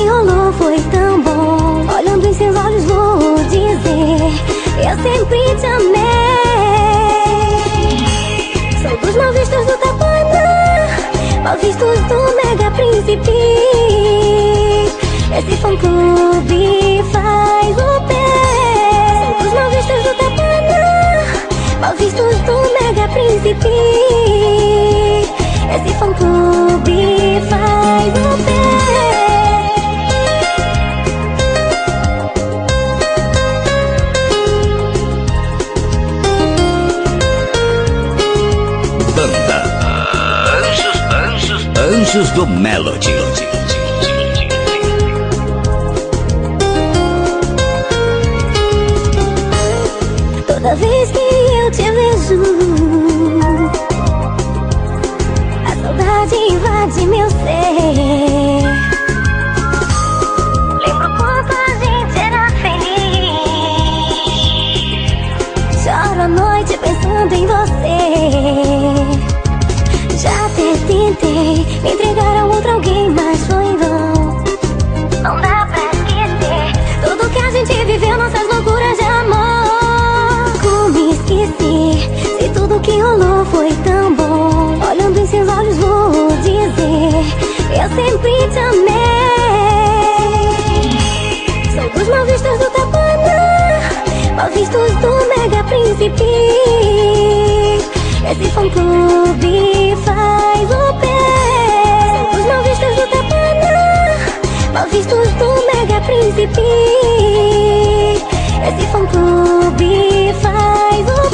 rolou foi tão bom. Olhando em seus olhos vou dizer: eu sempre te amei. Sou dos mal vistos do Tapanã, mal vistos do Mega Príncipe. Esse fã-clube faz o bem. Sou dos mal vistos do Tapanã, mal vistos do Mega Príncipe. Esse fã-clube faz o bem. Banda Anjos do Melody. Toda vez que eu te vejo, a saudade invade meu ser. Lembro quanto a gente era feliz. Choro à noite pensando em você. Já até tentei me entregar a outro alguém, mas foi em vão. Não dá pra esquecer tudo que a gente viveu, nossas loucuras de amor. Como esquecer se tudo que rolou foi tão bom? Olhando em seus olhos vou dizer: eu sempre te amei. Sou dos mal vistos do Tapanã, mal vistos do Mega Príncipe. Esse fã-clube faz o bem. Sou dos mal vistos do Tapanã, mal vistos do Mega Príncipe. Esse fã-clube faz o